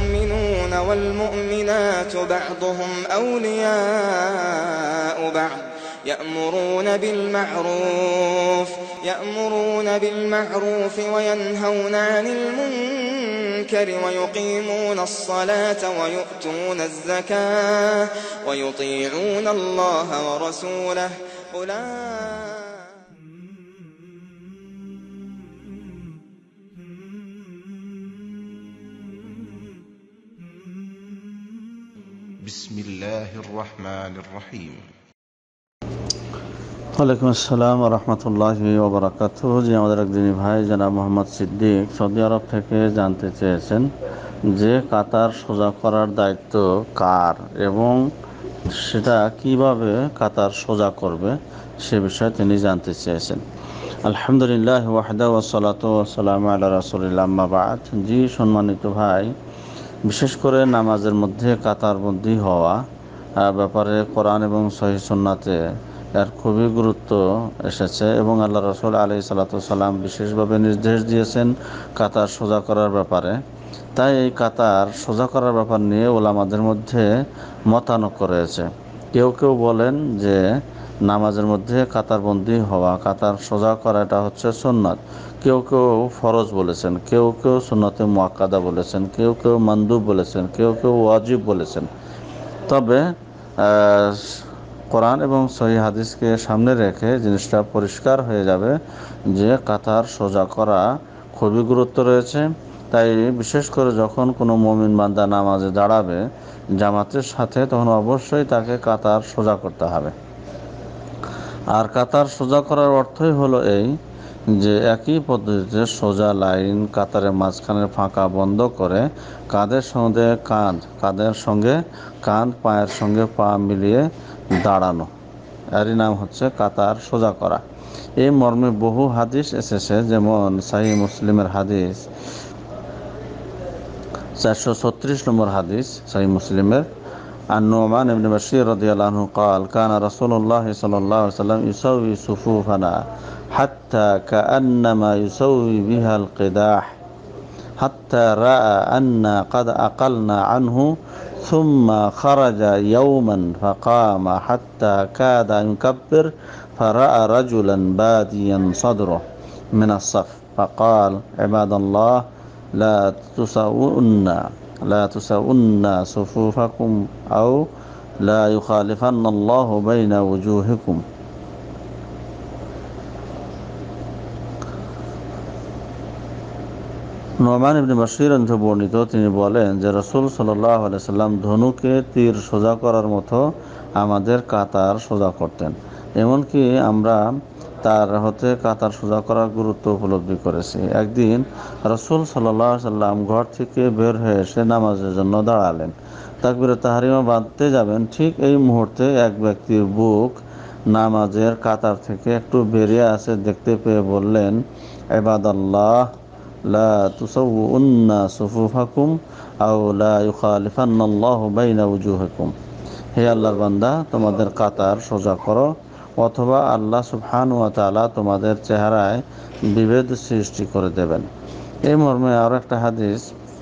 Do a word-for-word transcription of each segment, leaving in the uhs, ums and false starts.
والمؤمنون والمؤمنات بعضهم أولياء بعض يأمرون بالمعروف يأمرون بالمعروف وينهون عن المنكر ويقيمون الصلاة ويؤتون الزكاة ويطيعون الله ورسوله أولئك. بسم الله الرحمن الرحيم. ওয়ালাইকুম আসসালাম ওয়া রাহমাতুল্লাহি ওয়া বারাকাতুহু। যে আমাদের একদিনী ভাই জনাব মোহাম্মদ সিদ্দিক সৌদি আরব থেকে জানতে চেয়েছেন যে কাতার সোজা করার দায়িত্ব কার এবং সেটা কিভাবে কাতার সোজা করবে সে বিষয়ে তিনি জানতে চেয়েছেন। আলহামদুলিল্লাহ ওয়াহদা ওয়াসসালাতু ওয়াসসালামু আলা রাসূলিল্লাহ আম্মা বা'দ। জি সম্মানিত ভাই, বিশেষ করে নামাজের মধ্যে কাতারবন্দি হওয়া ব্যাপারে কোরআন এবং সহিহ সুন্নাতে এর খুবই গুরুত্ব এসেছে এবং আল্লাহ রাসূল আলাইহিস সালাতু ওয়াস সালাম বিশেষভাবে নির্দেশ দিয়েছেন কাতার সোজা করার ব্যাপারে। তাই এই কাতার সোজা করার ব্যাপার নিয়ে ওলামাদের মধ্যে মতানৈক্য রয়েছে। কেউ কেউ বলেন যে নামাজের মধ্যে কাতারবন্দি হওয়া, কাতার সোজা করাটা হচ্ছে সুন্নাত। কেউ কেউ ফরজ বলেছেন, কেউ কেউ সুন্নতে মুআক্কাদা বলেছেন, কেউ কেউ মানদুব বলেছেন, কেউ কেউ ওয়াজিব বলেছেন। তবে কোরআন এবং সহিহ হাদিসকে সামনে রেখে জিনিসটা পরিষ্কার হয়ে যাবে যে কাতার সোজা করা খুবই গুরুত্ব রয়েছে। তাই বিশেষ করে যখন কোনো মুমিন বান্দা নামাজে দাঁড়াবে জামাতের সাথে, তখন অবশ্যই তাকে কাতার সোজা করতে হবে। আর কাতার সোজা করার অর্থই হলো এই যে একই পদ্ধতিতে সোজা লাইন কাতারের মাঝখানের ফাঁকা বন্ধ করে কাঁধের সঙ্গে কাঁধ কাঁধের সঙ্গে কাঁধ পায়ের সঙ্গে পা মিলিয়ে দাঁড়ানো, এরই নাম হচ্ছে কাতার সোজা করা। এই মর্মে বহু হাদিস এসেছে, যেমন সহিহ মুসলিমের হাদিস চারশো ছত্রিশ নম্বর হাদিস সহিহ মুসলিমের, عن نعمان بن بشير رضي الله عنه قال كان رسول الله صلى الله عليه وسلم يسوي صفوفنا حتى كأنما يسوي بها القداح حتى رأى أن قد أقلنا عنه ثم خرج يوما فقام حتى كاد يكبر فرأى رجلا باديا صدره من الصف فقال عباد الله لا تسوؤن لا تسوؤن صفوفكم أو لا يخالفن الله بين وجوهكم। নোমান ইবনে বাশীর থেকে বর্ণিত, তিনি বলেন যে রাসূল সাল্লাল্লাহু আলাইহি সাল্লাম ধনুকে তীর সোজা করার মতো আমাদের কাতার সোজা করতেন। এমনকি আমরা তার হতে কাতার সোজা করার গুরুত্ব উপলব্ধি করেছি। একদিন রাসূল সাল্লাল্লাহু আলাইহি সাল্লাম ঘর থেকে বের হয়ে এসে নামাজের জন্য দাঁড়ালেন। তাকবীরে তাহরিমা বাঁধতে যাবেন, ঠিক এই মুহূর্তে এক ব্যক্তির বুক নামাজের কাতার থেকে একটু বেরিয়ে আসে দেখতে পেয়ে বললেন, ইবাদাল্লাহ লা তুসাউউন্না সুফুফাকুম আও লা ইউখালিফান্নাল্লাহু বাইনা উজুহিকুম। হে আল্লাহর বান্দা, তোমাদের কাতার সোজা করো, অথবা আল্লাহ সুবহানাহু ওয়া তাআলা তোমাদের চেহারায় বিভেদ সৃষ্টি করে দেবেন। এই মর্মে আরও একটা হাদিস,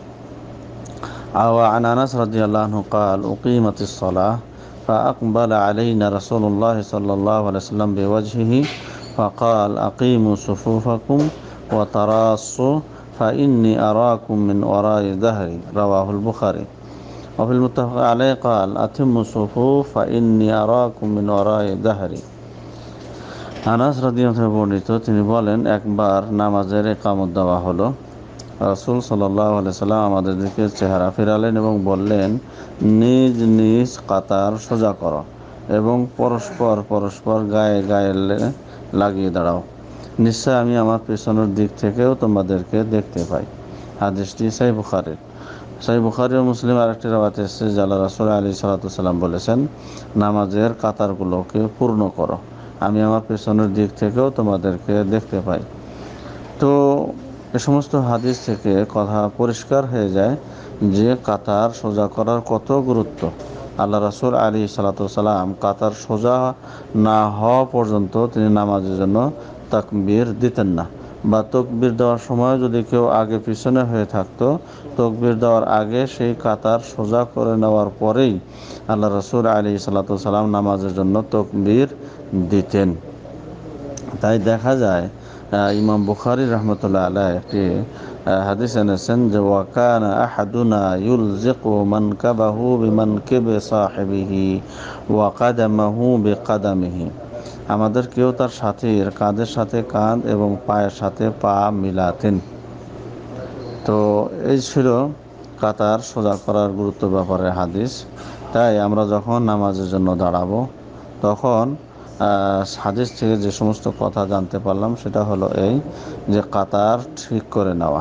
আওয়া আন আনাস রাদিয়াল্লাহু আনহু قال أقيمت الصلاة فأقبل علينا رسول الله صلى الله عليه وسلم بوجهه فقال أقيموا صفوفكم وتراصوا فإني أراكم من وراء ظهري رواه البخاري وفي المتفق عليه قال أتموا الصفوف فإني أراكم من وراء ظهري। আনাস রাদিয়াল্লাহু আনহু বর্ণিত, তিনি বলেন, একবার নামাজের ইকামত দেওয়া হলো। রাসূল সাল্লাল্লাহু আলাইহি সাল্লাম আমাদের দিকে চেহারা ফেরালেন এবং বললেন, নিজ নিজ কাতার সোজা করো এবং পরস্পর পরস্পর গায়ে গায়ে লাগিয়ে দাঁড়াও, নিশ্চয় আমি আমার পেছনের দিক থেকেও তোমাদেরকে দেখতে পাই। হাদিসটি সহিহ বুখারী। সহিহ বুখারী ও মুসলিম আরেকটি রাওয়াতে এসেছে যে আল্লাহ রাসূল আলাইহিস সালাতু ওয়াস সালাম বলেছেন, নামাজের কাতারগুলোকে পূর্ণ করো, আমি আমার পেছনের দিক থেকেও তোমাদেরকে দেখতে পাই। তো এ সমস্ত হাদিস থেকে কথা পরিষ্কার হয়ে যায় যে কাতার সোজা করার কত গুরুত্ব। আল্লাহ রাসূল আলাইহিস সালাতু ওয়াস সালাম কাতার সোজা না হওয়া পর্যন্ত তিনি নামাজের জন্য তাকবীর দিতেন না। বা তকবির দেওয়ার সময় যদি কেউ আগে পিছনে হয়ে থাকতো, তকবির দেওয়ার আগে সেই কাতার সোজা করে নেওয়ার পরেই আল্লাহ রাসূল আলাইহিস সালাতু ওয়াস সালাম নামাজের জন্য তকবির দিতেন। তাই দেখা যায় ইমাম বুখারী রাহমাতুল্লাহ আলাইহি একটি হাদিস এনেছেন যে ওয়াকানা আহাদুনা ইউলজিকু মানকাবাহু বিমানকিবি সাহিবিহি ওয়া কাদামাহু বিকাদামিহি, আমাদের কেউ তার সাথীর কাঁধের সাথে কাঁধ এবং পায়ের সাথে পা মিলাতেন। তো এই ছিল কাতার সোজা করার গুরুত্ব ব্যাপারে হাদিস। তাই আমরা যখন নামাজের জন্য দাঁড়াবো তখন হাদিস থেকে যে সমস্ত কথা জানতে পারলাম সেটা হলো এই যে কাতার ঠিক করে নেওয়া।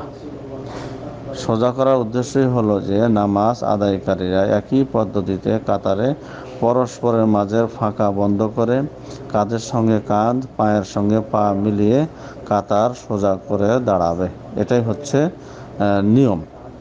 সোজা করার উদ্দেশ্যই হলো যে নামাজ আদায়কারীরা একই পদ্ধতিতে কাতারে পরস্পরের মাঝের ফাঁকা বন্ধ করে কাঁধের সঙ্গে কাঁধ পায়ের সঙ্গে পা মিলিয়ে কাতার সোজা করে দাঁড়াবে, এটাই হচ্ছে নিয়ম।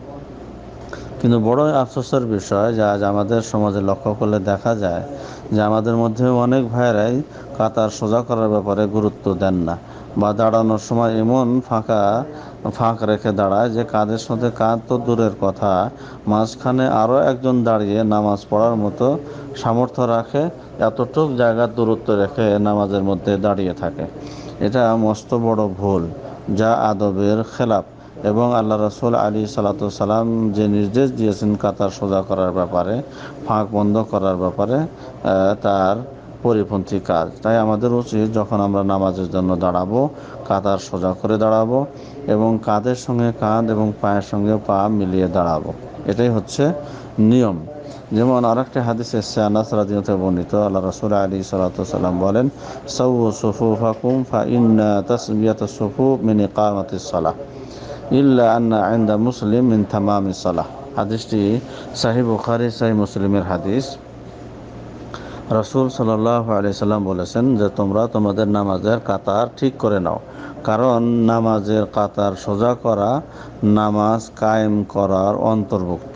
কিন্তু বড়ই আফসোসের বিষয় যে আজ আমাদের সমাজে লক্ষ্য করলে দেখা যায় যে আমাদের মধ্যে অনেক ভাইয়েরাই কাতার সোজা করার ব্যাপারে গুরুত্ব দেন না, বা দাঁড়ানোর সময় এমন ফাঁকা ফাঁক রেখে দাঁড়ায় যে কাঁধের সাথে কাঁধ তো দূরের কথা, মাঝখানে আরও একজন দাঁড়িয়ে নামাজ পড়ার মতো সামর্থ্য রাখে, এতটুক জায়গার দূরত্ব রেখে নামাজের মধ্যে দাঁড়িয়ে থাকে। এটা মস্ত বড় ভুল, যা আদবের খেলাফ, এবং আল্লাহ রাসূল আলাইহিস সালাতু ওয়াস সালাম যে নির্দেশ দিয়েছেন কাতার সোজা করার ব্যাপারে, ফাঁক বন্ধ করার ব্যাপারে, তার পরিপন্থী কাজ। তাই আমাদের উচিত যখন আমরা নামাজের জন্য দাঁড়াবো কাতার সোজা করে দাঁড়াবো এবং কাঁধের সঙ্গে কাঁধ এবং পায়ের সঙ্গে পা মিলিয়ে দাঁড়াবো, এটাই হচ্ছে নিয়ম। যেমন আরেকটি হাদিস এসেছে আনাস রাদিয়াল্লাহু আনহু বর্ণিত, আল্লাহ রাসূল আলাইহিস সালাতু ওয়াস সালাম বলেন, সাওয়ু সুফুফাকুম ফা ইন্না তাসবিয়াতাস সুফুফ মিন ইকামাতিস সালাহ ইল্লা আন্না ইনদা মুসলিম মিন তামামিস সালাহ। হাদিসটি সহিহ বুখারী সহিহ মুসলিমের হাদিস। রাসূল সাল্লাল্লাহু আলাইহি সাল্লাম বলেছেন যে তোমরা তোমাদের নামাজের কাতার ঠিক করে নাও, কারণ নামাজের কাতার সোজা করা নামাজ কায়েম করার অন্তর্ভুক্ত।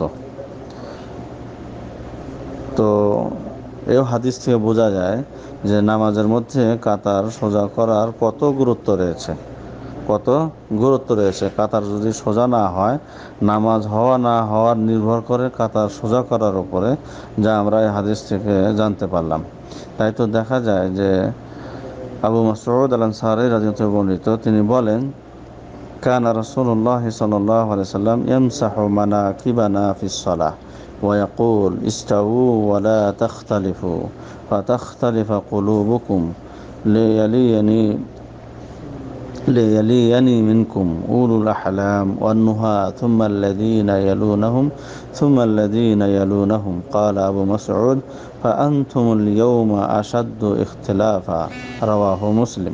তো এই হাদিস থেকে বোঝা যায় যে নামাজের মধ্যে কাতার সোজা করার কত গুরুত্ব রয়েছে, কত গুরুত্ব রয়েছে। কাতার যদি সোজা না হয়, নামাজ হওয়া না হওয়ার নির্ভর করে কাতার সোজা করার উপরে, যা আমরা এই হাদিস থেকে জানতে পারলাম। তাই তো দেখা যায় যে আবু মাসউদ আল আনসারী রাদিয়াল্লাহু আনহু বর্ণিত, তিনি বলেন, কানা রাসূলুল্লাহ সাল্লাল্লাহু আলাইহি সাল্লাম ইয়ামসাহু মানাকিবানা ফিস সালাহ ওয়া ইয়াকুল ইস্তাউ ওয়া লা তাখতালিফু ফাতাখতালিফা কুলুবুকুম লিয়ালিয়ানি ليليني منكم أولو الأحلام والنهى ثم الذين يلونهم ثم الذين يلونهم قال أبو مسعود فأنتم اليوم أشد اختلافا رواه مسلم।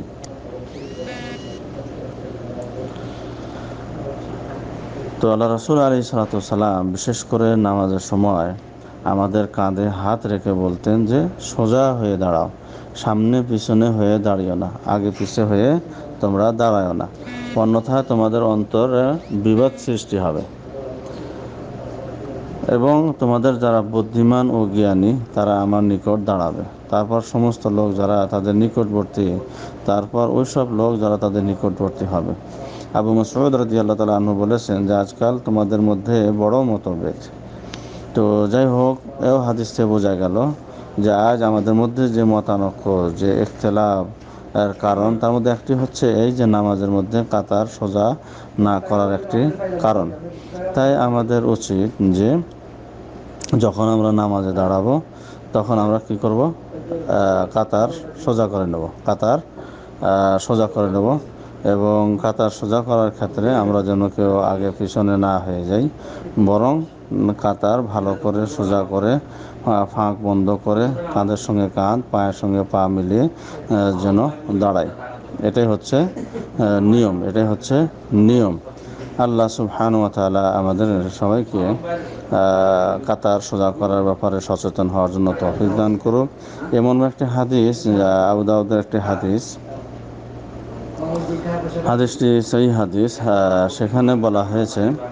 তো আল্লাহ রাসূল আলাইহিস সালাতু ওয়াস সালাম বিশেষ করে নামাজের সময় আমাদের কাঁধে হাত রেখে বলতেন যে সোজা হয়ে দাঁড়াও, সামনে পিছনে হয়ে দাঁড়িও না, আগে পিছে হয়ে তোমরা দাঁড়াও না, অন্যথায় তোমাদের অন্তরে বিবাদ সৃষ্টি হবে এবং তোমাদের যারা বুদ্ধিমান ও জ্ঞানী তারা আমার নিকট দাঁড়াবে, তারপর সমস্ত লোক যারা তাদের নিকটবর্তী, তারপর ওই সব লোক যারা তাদের নিকটবর্তী হবে। আবু মাসউদ রাদিয়াল্লাহু তাআলা আনহু বলেছেন যে আজকাল তোমাদের মধ্যে বড় মতভেদ। তো যাই হোক, এও হাদিস থেকে বোঝা গেল যে আজ আমাদের মধ্যে যে মতানৈক্য, যে ইখতিলাফ এর কারণ, তার মধ্যে একটি হচ্ছে এই যে নামাজের মধ্যে কাতার সোজা না করার একটি কারণ। তাই আমাদের উচিত যে যখন আমরা নামাজে দাঁড়াবো তখন আমরা কি করব, কাতার সোজা করে নেব, কাতার সোজা করে নেব এবং কাতার সোজা করার ক্ষেত্রে আমরা যেন কেউ আগে পিছনে না হয়ে যাই, বরং কাতার ভালো করে সোজা করে ফাঁক বন্ধ করে কাঁধের সঙ্গে কাঁধ পায়ের সঙ্গে পা মিলিয়ে যেন দাঁড়াই, এটাই হচ্ছে নিয়ম, এটাই হচ্ছে নিয়ম। আল্লাহ সুবহানাহু ওয়া তাআলা আমাদের সবাইকে কাতার সোজা করার ব্যাপারে সচেতন হওয়ার জন্য তৌফিক দান করুক। এমন একটি হাদিস, আবু দাউদের একটি হাদিস, হাদিসটি সহিহ হাদিস, সেখানে বলা হয়েছে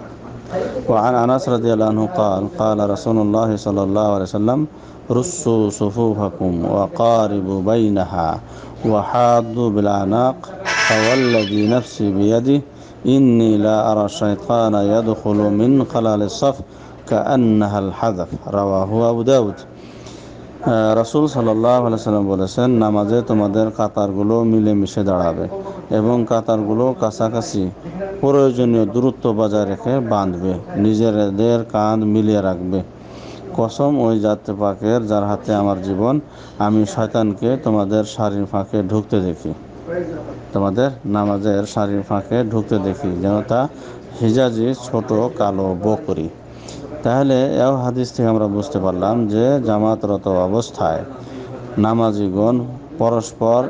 وعن أنس رضي الله عنه قال قال رسول الله صلى الله عليه وسلم رصوا صفوفكم وقاربوا بينها وحاضوا بالأعناق فوالذي نفسي بيده إني لا أرى الشيطان يدخل من خلال الصف كأنها الحذف رواه أبو داود। রাসূল সাল্লাল্লাহু আলাইহি সাল্লাম বলেছেন, নামাজে তোমাদের কাতারগুলো মিলেমিশে দাঁড়াবে এবং কাতারগুলো কাছাকাছি প্রয়োজনীয় দূরত্ব বজায় রেখে বাঁধবে, নিজেদের কাঁধ মিলিয়ে রাখবে। কসম ওই জাতে পাকের যার হাতে আমার জীবন, আমি শয়তানকে তোমাদের সারির ফাঁকে ঢুকতে দেখি, তোমাদের নামাজের সারির ফাঁকে ঢুকতে দেখি যেন তা হিজাজি ছোট কালো বকরি। তাহলে এই হাদিস থেকে আমরা বুঝতে পারলাম যে জামাতরত অবস্থায় নামাজিগণ পরস্পর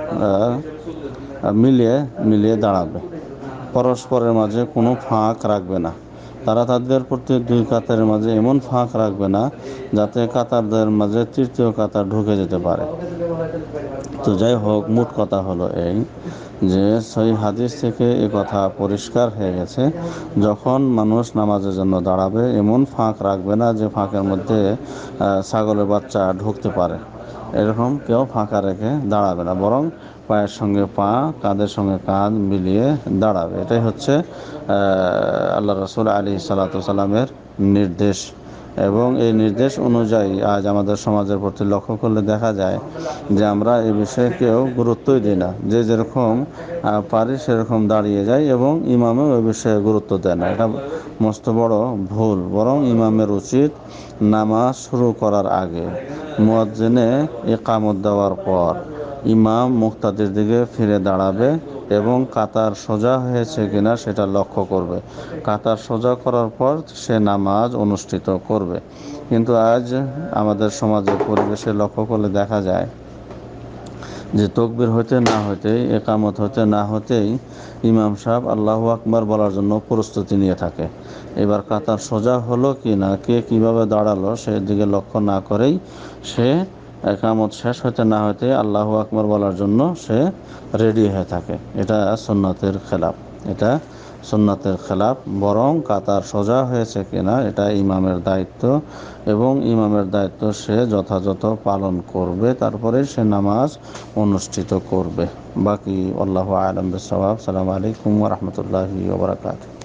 মিলিয়ে মিলিয়ে দাঁড়াবে, পরস্পরের মাঝে কোনো ফাঁক রাখবে না। তারা তাদের প্রতি দুই কাতারের মাঝে এমন ফাঁক রাখবে না যাতে কাতারদের মাঝে তৃতীয় কাতার ঢুকে যেতে পারে। তো যাই হোক, মোট কথা হলো এই যে সেই হাদিস থেকে এ কথা পরিষ্কার হয়ে গেছে, যখন মানুষ নামাজের জন্য দাঁড়াবে এমন ফাঁক রাখবে না যে ফাঁকের মধ্যে ছাগলের বাচ্চা ঢুকতে পারে, এরকম কেউ ফাঁকা রেখে দাঁড়াবে না, বরং পায়ের সঙ্গে পা, কাঁধের সঙ্গে কাঁধ মিলিয়ে দাঁড়াবে। এটাই হচ্ছে আল্লাহ রাসূল আলাইহিস সালাতু ওয়াস সালামের নির্দেশ। এবং এই নির্দেশ অনুযায়ী আজ আমাদের সমাজের প্রতি লক্ষ্য করলে দেখা যায় যে আমরা এই বিষয়ে কেউ গুরুত্বই দিই না, যে যেরকম পারি সেরকম দাঁড়িয়ে যায় এবং ইমামও ওই বিষয়ে গুরুত্ব দেয় না। এটা মস্ত বড় ভুল। বরং ইমামের উচিত নামাজ শুরু করার আগে মুয়াজ্জিনে ইকামত দেওয়ার পর ইমাম মুক্তাদির দিকে ফিরে দাঁড়াবে এবং কাতার সোজা হয়েছে কিনা সেটা লক্ষ্য করবে। কাতার সোজা করার পর সে নামাজ অনুষ্ঠিত করবে। কিন্তু আজ আমাদের সমাজের পরিবেশে লক্ষ্য করলে দেখা যায় যে তাকবীর হতে না হতেই, ইকামত হতে না হতেই ইমাম সাহেব আল্লাহু আকবার বলার জন্য প্রস্তুতি নিয়ে থাকে। এবার কাতার সোজা হলো কি না, কে কিভাবে দাঁড়ালো সেদিকে লক্ষ্য না করেই সে ইকামত শেষ হতে না হতে আল্লাহু আকবার বলার জন্য সে রেডি হয়ে থাকে। এটা সুন্নাতের খেলাফ, এটা সুন্নাতের খেলাফ। বরং কাতার সোজা হয়েছে কিনা এটা ইমামের দায়িত্ব এবং ইমামের দায়িত্ব সে যথাযথ পালন করবে, তারপরে সে নামাজ অনুষ্ঠিত করবে। বাকি আল্লাহু আ'লাম বিস-সাওয়াব। আসসালামু আলাইকুম ওয়া রাহমাতুল্লাহি ওয়া বারাকাতুহু।